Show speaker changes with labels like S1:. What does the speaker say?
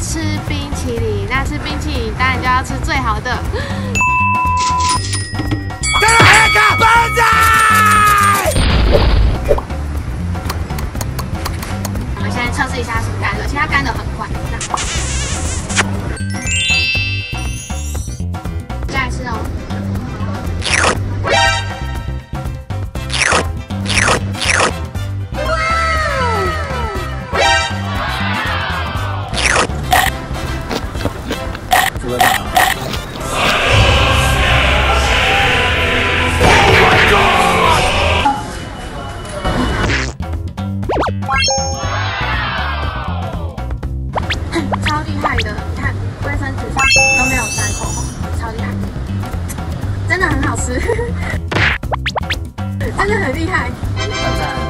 S1: 吃冰淇淋，那吃冰淇淋当然就要吃最好的。
S2: 再来一个笨仔！
S1: 我们现在测试一下是不是干的，其实它干的很快。再来吃哦。 超厉害的，你看卫生纸上都没有沾口红，超厉害，真的很好吃，真的很厉害。